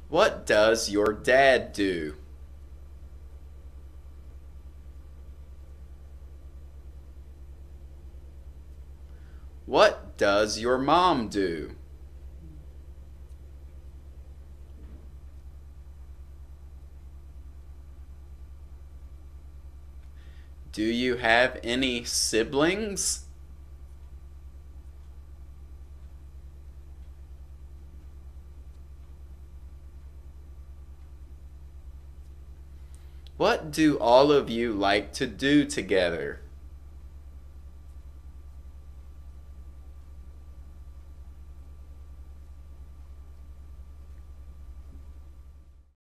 What does your dad do? What does your mom do? Do you have any siblings? What do all of you like to do together?